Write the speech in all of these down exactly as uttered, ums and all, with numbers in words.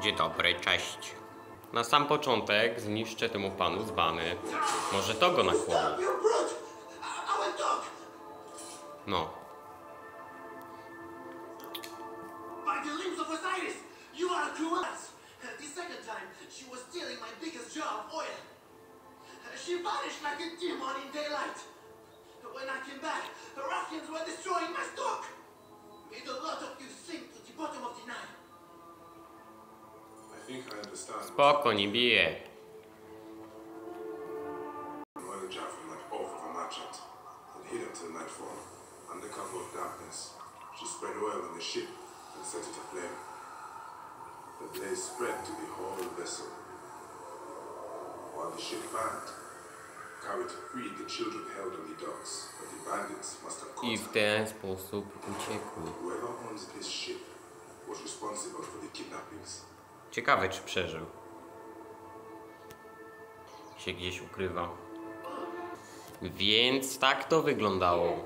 Dzień dobry, cześć. Na sam początek zniszczę temu panu dzbany. Może to go nakłoni. No. She vanished like a demon in daylight. When I came back, the ruffians were destroying my stock. Made a lot of you sink to the bottom of the Nile. I think I understand. Spoko, nie bije. Another jar from that oath of a merchant and hid until nightfall. Under cover of darkness, she spread oil on the ship and set it aflame. The blaze spread to the whole vessel. While the ship burned, carried freed the children held on the docks, but the bandits must have caught I w ten sposób uciekły. Whoever owns this ship was responsible for the kidnappings. Ciekawe, czy przeżył. Się gdzieś ukrywa. Więc tak to wyglądało.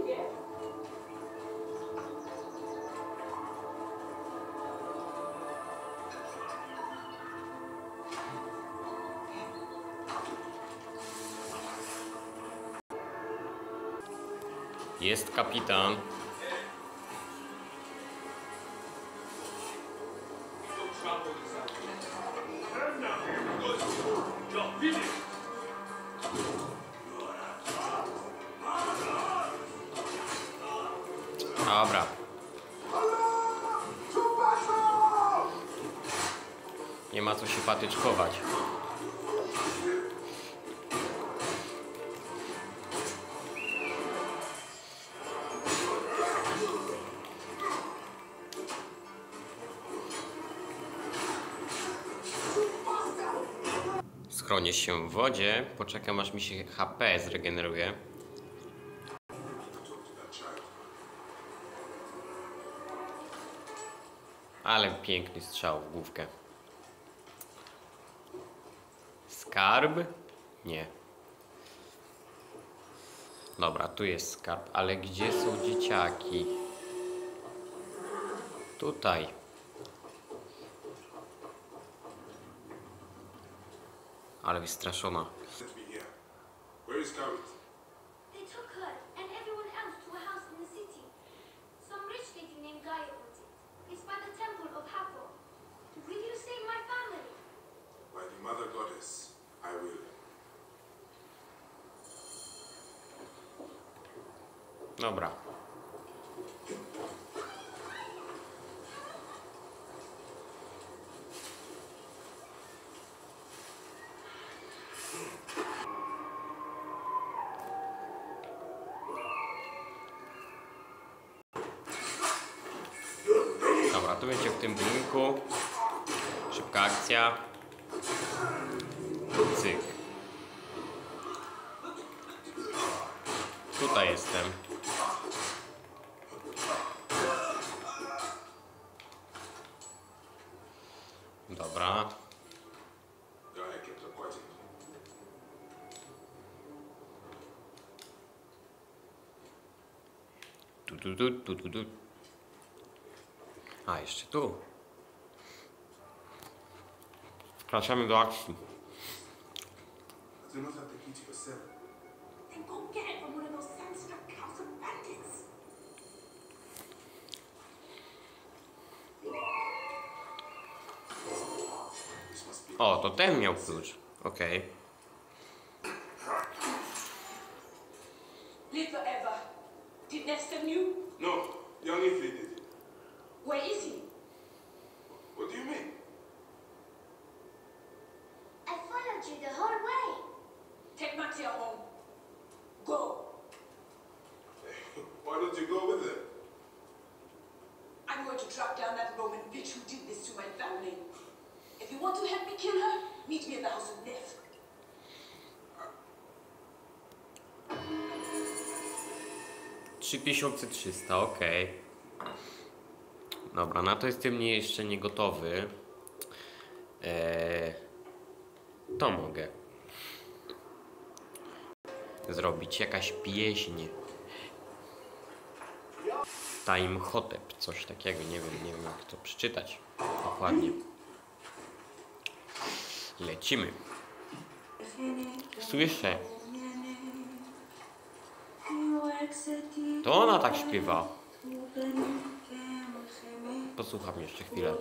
Jest kapitan. Dobra. Nie ma co się patyczkować. Schronię się w wodzie, poczekam aż mi się H P zregeneruje. Ale piękny strzał w główkę. Skarb? Nie. Dobra, tu jest skarb, ale gdzie są dzieciaki? Tutaj. Ale wystraszona. Where is Carrot? They took her and everyone else to a house in the city. Some rich lady named Gaia owns it. It's by the temple of Hathor. Will you save my family? By the Mother Goddess, I will. Dobra. Dobra, tu będzie w tym budynku. Szybka akcja. Cyk. Tutaj jestem. Dobra. Gaia kept aquatic. Tu, tu, tu, tu, tu, tu. A, jeszcze tu. Wkraczamy do akcji. I do not have the key to your cell. Then go get it from one of those sand-struck council bandits. This must be. O, to ten miał klucz. Okej. Live forever. Did Nesta knew? No, young Ifrit did. Where is he? What do you mean? I followed you the whole way. Take Mattia home. Go. Why don't you go with them? I'm going to track down that Roman bitch who did this to my family. If you want to help me kill her, meet me in the house of Nef. trzy tysiące trzysta, okej. Dobra, na to jestem nie, jeszcze nie gotowy. Eee, to mogę zrobić. Jakaś pieśń. Time Hotep, coś takiego, nie wiem, nie wiem jak to przeczytać dokładnie. Lecimy. Słyszę. To ona tak śpiewa. Posłucham jeszcze chwilę.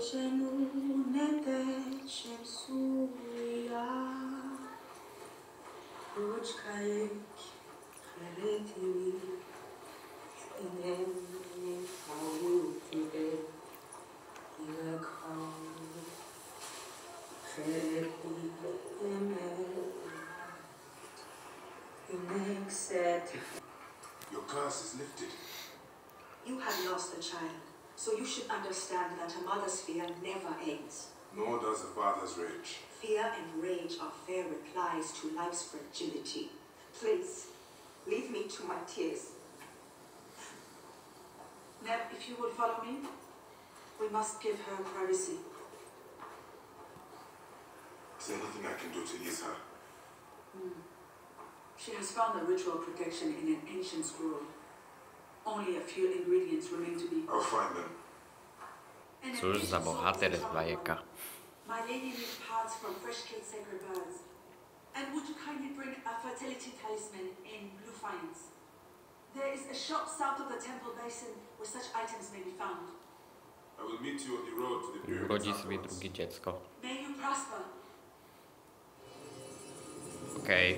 Your curse is lifted. You have lost a child, so you should understand that a mother's fear never ends. Nor does a father's rage. Fear and rage are fair replies to life's fragility. Please, leave me to my tears. Neb, if you will follow me, we must give her privacy. Is there anything I can do to ease her? Hmm. She has found the ritual protection in an ancient scroll. Only a few ingredients remain to be. I'll find them. And an Cóż za ancient bohater salt z is bajeka. My lady needs parts from fresh-killed sacred birds. And would you kindly bring a fertility talisman in blue fines? There is a shop south of the temple basin where such items may be found. I will meet you on the road to the pyramids Urodzi sobie afterwards. drugie dziecko. May you prosper. Okej.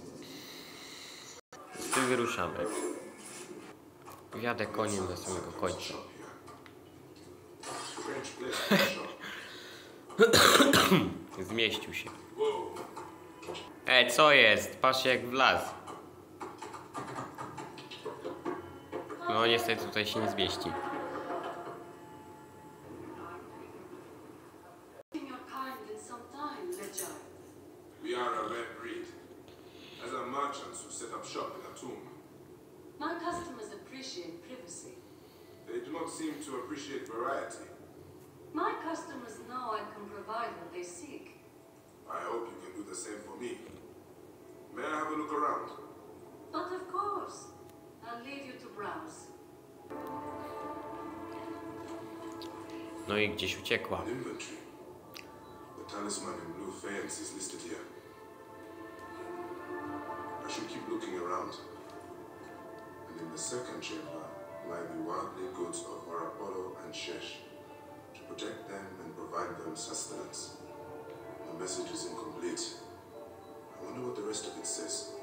Z tym wyruszamy. Jadę koniem do samego końca. Strange place for a shop. Zmieścił się. Whoa. Ej, co jest? Patrzcie jak wlazł. No niestety tutaj się nie zmieści. Your kind in some time, Ledger. We are a rare breed. As are merchants who set up shop in a tomb. My customers appreciate privacy. They do not seem to appreciate variety. My customers know I can provide what they seek. I hope you can do the same for me. May I have a look around? But of course, I'll leave you to browse. No i gdzieś uciekła. An inventory. The talisman in blue faience is listed here. I should keep looking around. And in the second chamber lie the worldly goods of Varapolo and Shesh, to protect them and provide them sustenance. The message is incomplete. I wonder what the rest of it says.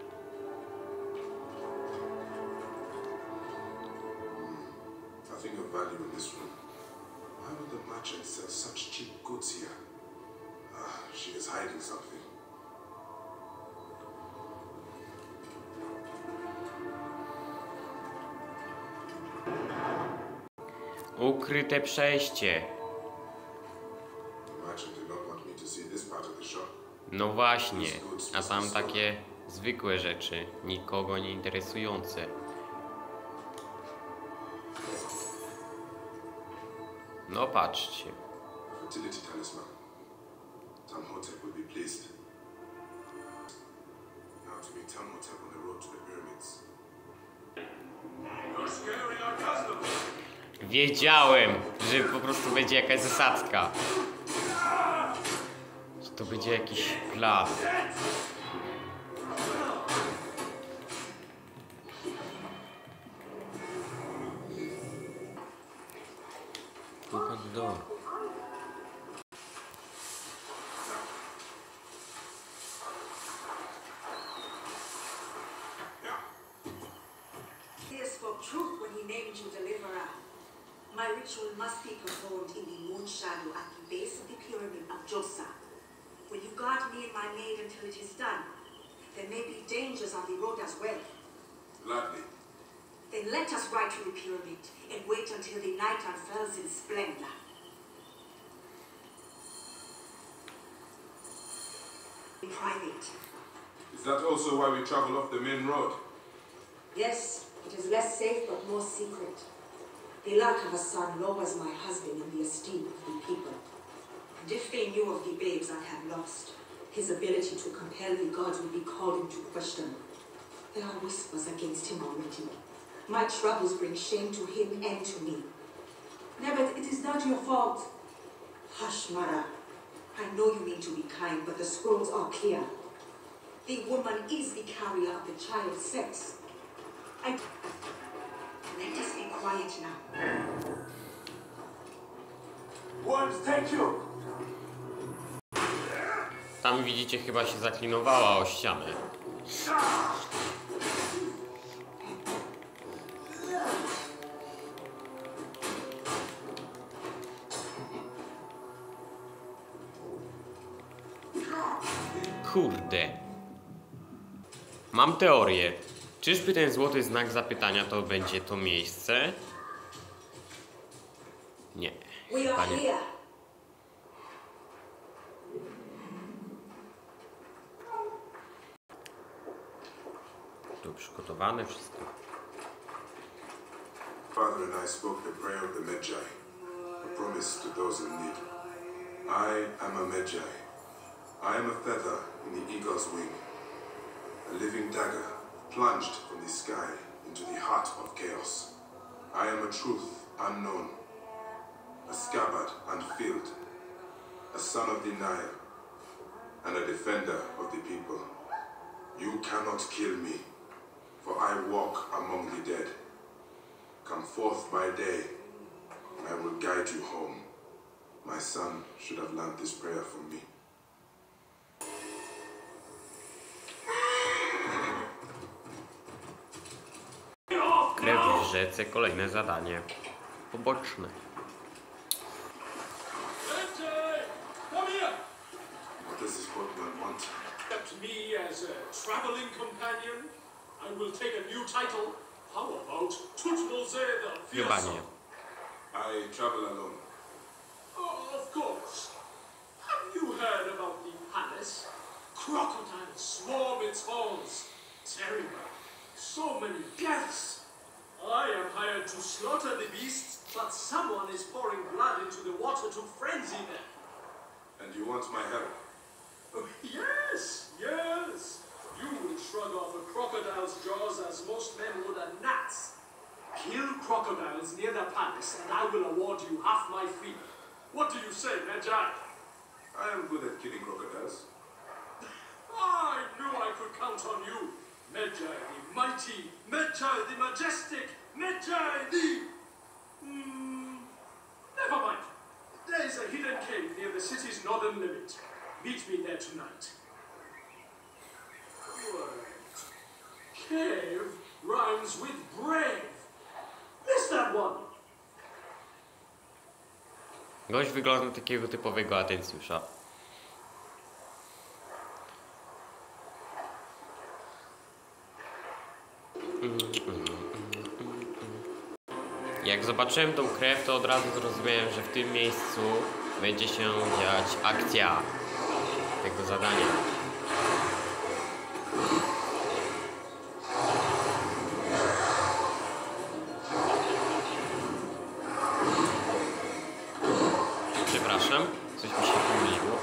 Hmm. Nothing of value in this room. Why would the merchant sell such cheap goods here? Ah, she is hiding something. Ukryte przejście. The merchant did not want me to see this part of the shop. No właśnie. A tam takie zwykłe rzeczy. Nikogo nie interesujące. No patrzcie. Fertility talisman. Tamhotep will be pleased. Now to meet Tamhotep on the road to the pyramids. You're scaring our customers. Wiedziałem, że po prostu będzie jakaś zasadzka. Że to będzie jakiś plan. Open the door. He spoke truth when he named you deliverer. My ritual must be performed in the moon shadow at the base of the pyramid of Josa. Will you guard me and my maid until it is done? There may be dangers on the road as well. Gladly. Then let us ride to the pyramid and wait until the night unfurls in splendor. In private. Is that also why we travel off the main road? Yes, it is less safe but more secret. The lack of a son lowers my husband in the esteem of the people. And if they knew of the babes I have lost, his ability to compel the gods would be called into question. There are whispers against him already. My troubles bring shame to him and to me. Nebet, it is not your fault. Hush, Mara. I know you mean to be kind, but the scrolls are clear. The woman is the carrier of the child's sex. And let us be quiet now. Worms, take you! Tam widzicie, chyba się zaklinowała o ścianę. Kurde. Mam teorię. Czyżby ten złoty znak zapytania to będzie to miejsce? Nie. We Chyba are nie. here. Tu przygotowane wszystko. Father and I spoke the prayer of the Magi, a promise to those in need. I am a Magi. I am a feather in the eagle's wing, a living dagger plunged from the sky into the heart of chaos. I am a truth unknown, a scabbard unfilled, a son of denial, and a defender of the people. You cannot kill me, for I walk among the dead. Come forth by day, and I will guide you home. My son should have learned this prayer from me. Krew w rzece, kolejne zadanie. Poboczne. Come here! What does this boatman want? Accept me as a traveling companion. I will take a new title. How about Tutmoze the Chyba Fearsome? nie. I travel alone. Oh, of course. Have you heard about the palace? Crocodiles swarm its halls. Terrible. So many deaths. I am hired to slaughter the beasts, but someone is pouring blood into the water to frenzy them. And you want my help? Oh, yes, yes. You will shrug off a crocodile's jaws as most men would a gnat's. Kill crocodiles near the palace, and I will award you half my fee. What do you say, Magi? I am good at killing crocodiles. I knew I could count on you. Magi the mighty, Magi the majestic, Magi the... Hmm, never mind. There is a hidden cave near the city's northern limit. Meet me there tonight. Right. Cave rhymes with brave. Miss that one. Gość wygląda na takiego typowego atencjusza. Jak zobaczyłem tą krew, to od razu zrozumiałem, że w tym miejscu będzie się dziać akcja tego zadania. Przepraszam, coś mi się pomyliło.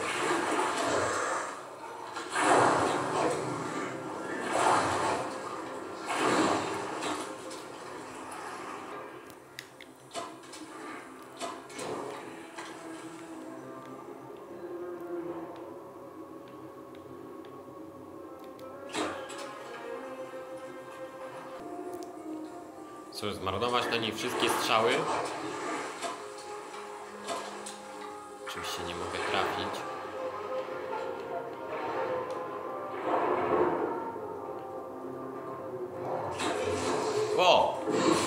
Cóż, zmarnować na niej wszystkie strzały. Oczywiście nie mogę trafić. O!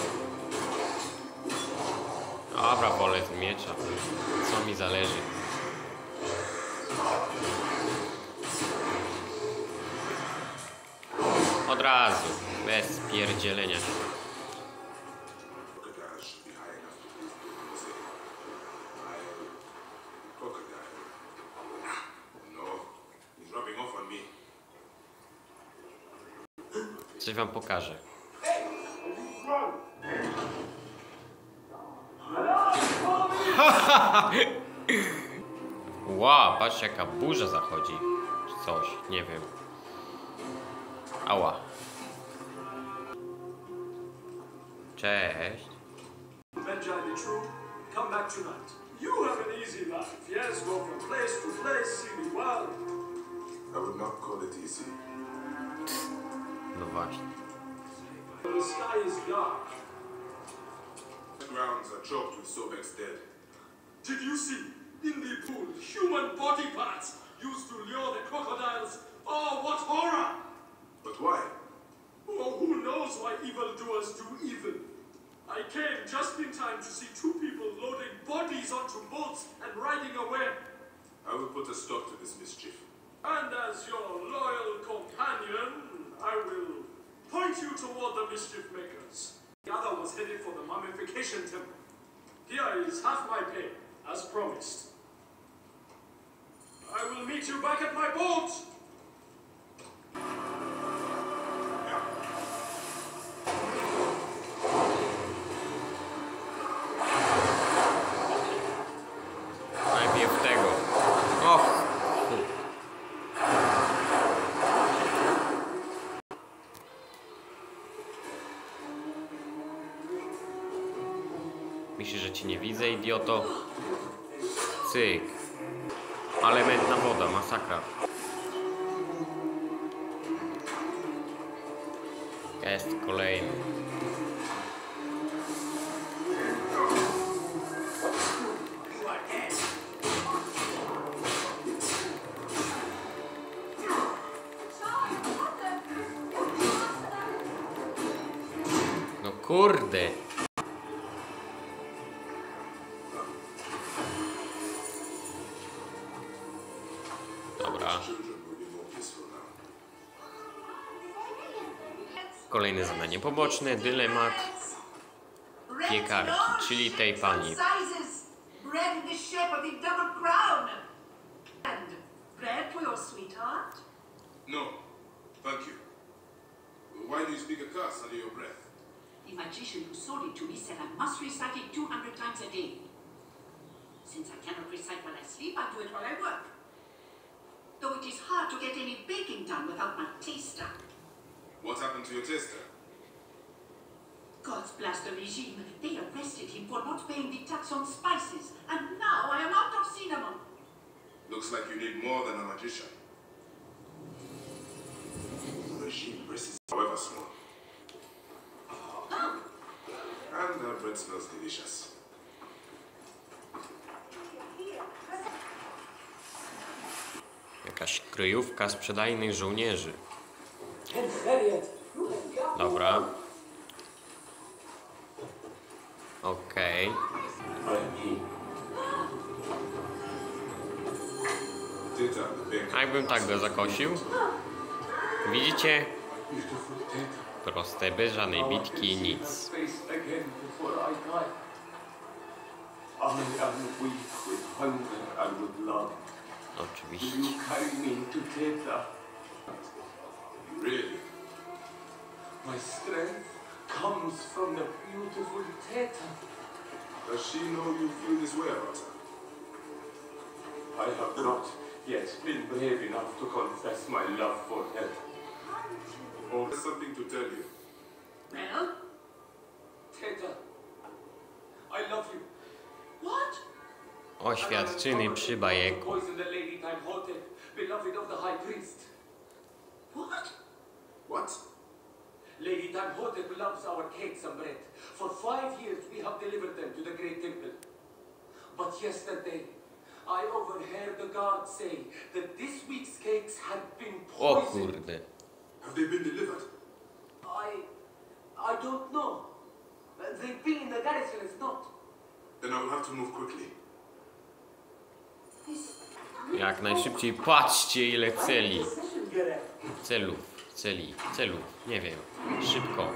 Dobra, wolę z miecza. Co mi zależy. Od razu, bez pierdzielenia się. Crocodiles should be high enough to breathe the mosaic. I... crocodile. No, he's rubbing off on me. Coś wam pokażę. Wow, patrz jaka burza zachodzi. Czy coś, nie wiem. Ała. Cześć. Magi the true, come back tonight. You have an easy life. Yes, go from place to place, see the world. I would not call it easy. No właśnie. The sky is dark. The grounds are choked with Sobek's dead. Did you see? In the pool, human body parts used to lure the crocodiles. Oh, what horror! But why? Oh, who knows why evildoers do evil? I came just in time to see two people loading bodies onto boats and riding away. I will put a stop to this mischief. And as your loyal companion, I will point you toward the mischief makers. The other was headed for the mummification temple. Here is half my pay, as promised. I will meet you back at my boat! Najpierw tego. Och! Myślisz, że cię nie widzę, idioto? Cyk. Ale mętna woda, masakra. Jest kolejny. No kurde. Dobra. Kolejne zadanie poboczne, dylemat piekarki, czyli tej pani. Bread in the shape of the double crown. And bread for your sweetheart? No, thank you. Why do you speak a curse under your breath? The magician who sold it to me said I must recite it two hundred times a day. Since I cannot recite while I sleep, I do it while I work. Though it is hard to get any baking done without my taster. What happened to your taster? God's blast the regime. They arrested him for not paying the tax on spices, and now I am out of cinnamon. Looks like you need more than a magician. The regime presses, however small. And the bread smells delicious. Jakaś kryjówka sprzedajnych żołnierzy. Dobra. Okej. A jakbym tak go zakosił? Widzicie? Proste, bez żadnej bitki, nic. Oczywiście. Really? My strength comes from the beautiful Teta. Does she know you feel this way about her? I have not yet been brave enough to confess my love for her. Oh, there's something to tell you. Well, Teta, I love you. what? Oświadczyny przy bajeku. Poison the Lady Time Hotep, beloved of the High Priest. What? What? Lady Time Hotep loves our cakes and bread. For five years we have delivered them to the great temple. But yesterday, I overheard the guard say that this week's cakes had been O poisoned. kurde. Have they been delivered? I... I don't know. They've been in the garrison, if not. Then I will have to move quickly. Jak najszybciej. Patrzcie ile celi. Celów. Celi. Celów. Nie wiem. Szybko.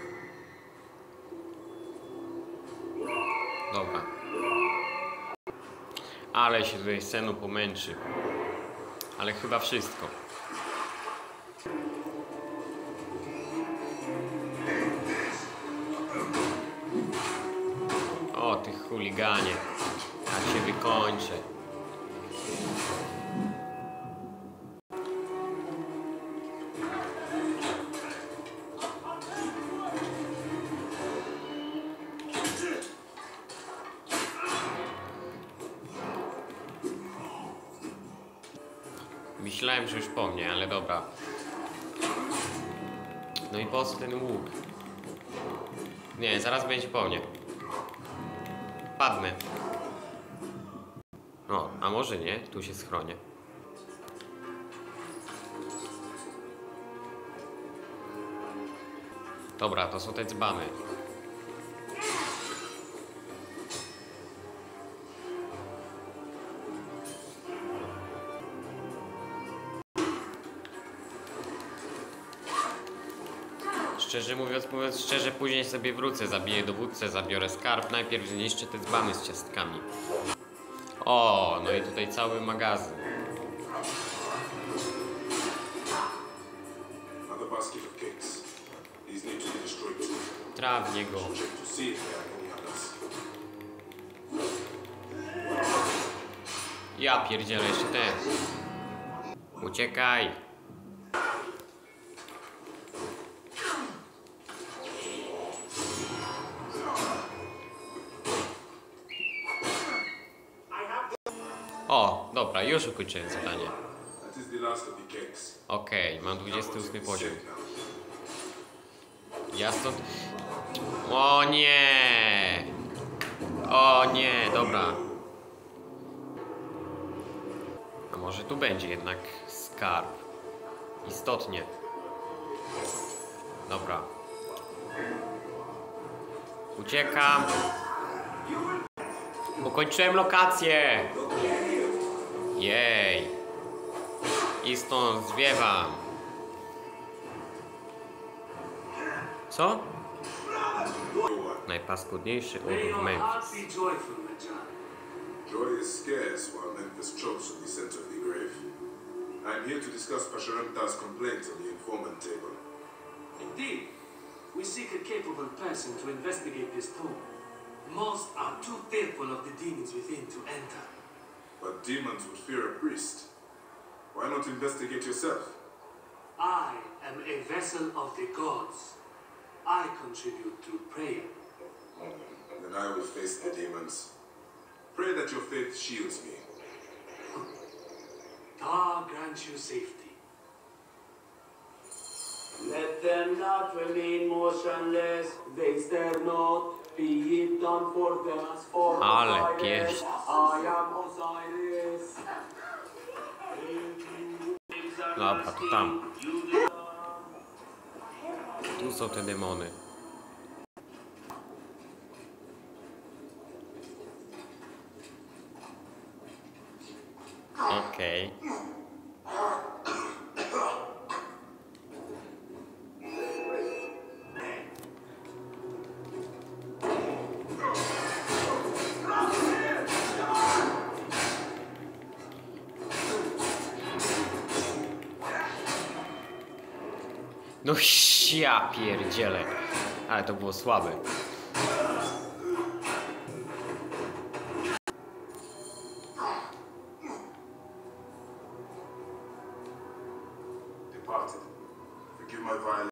Dobra. Ale się tutaj scenu pomęczy. Ale chyba wszystko. O, ty chuliganie. Jak się wykończę. Myślałem, że już po mnie, ale dobra. No i po co ten łuk? Nie, zaraz będzie po mnie. Padnę. No, a może nie? Tu się schronię. Dobra, to są te dzbany. Szczerze mówiąc, mówiąc szczerze, później sobie wrócę, zabiję dowódcę, zabiorę skarb. Najpierw zniszczę te dzbany z ciastkami. O, no i tutaj cały magazyn. Another basket of cakes. These need to be destroyed too. Trawnie go. Check to see if there are any others. Ja pierdzielę jeszcze ten. Uciekaj. O, dobra, już ukończyłem zadanie. That is the last of the cakes. Okej, okay, mam dwudziesty ósmy poziom. Ja stąd... O nie! O nie, dobra. A może tu będzie jednak skarb. Istotnie. Dobra. Uciekam. Ukończyłem lokację. Jej. I stąd zwiewam. Co? Najpaskudniejszy urok w Memphis. Joy is scarce while Memphis chokes on the scent of the grave. I am here to discuss Pasharanta's complaint on the informant table. Indeed, we seek a capable person to investigate this tomb. Most are too fearful of the demons within to enter. But demons would fear a priest. Why not investigate yourself? I am a vessel of the gods. I contribute through prayer. Then I will face the demons. Pray that your faith shields me. God grant you safety. Let them not remain motionless, they stare not, be it done for them as for Ale Osiris. pieśń. I am Osiris. Dobra, to tam. Tu są te demony. Okej. Okay. No ja pierdzielę. Ale to było słabe. Departed. Forgive my violence.